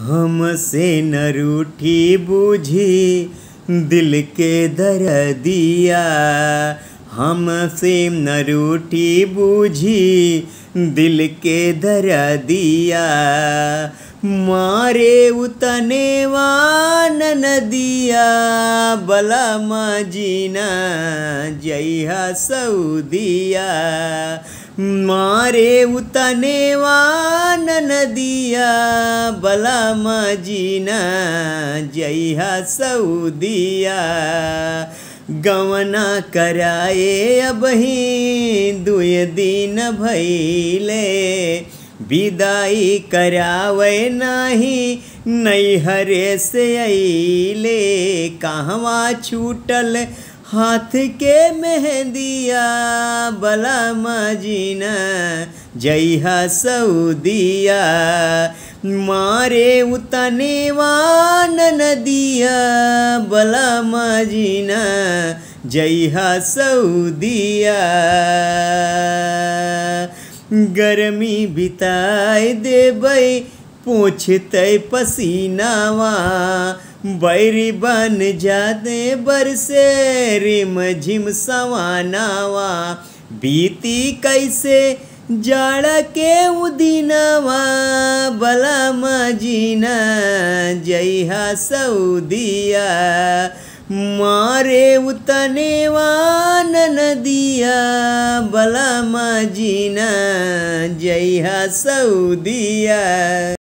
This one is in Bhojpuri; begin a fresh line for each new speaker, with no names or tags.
हमसे न रूठी बूझी दिल के दर्दिया, हमसे न रूठी बूझी दिल के दर्दिया। मारे उतने वान नदिया, बला मजीना जइहा सऊदिया। मारे उतने वान नदिया, बला मजीना जइहा सऊदिया। गवना कराए अबही दुय दिन भइले, विदाई करावे नाही नैहरे से अइले। कहवा छूटल हाथ के मेहंदिया, बला मजीना जइहा सऊदिया। मारे उतने वान नदिया, बला मजीना जइहा सऊदिया। गर्मी बिताए देबै पोंछते पसीनावा, बैरी बन जाते बरसे रिम झिम सवानावा। बीती कैसे जाड़ा के उदिनवा, बला मजीना जइहा सऊदिया। मारे उतने वान नदिया, बला मजीना जइहा सऊदिया।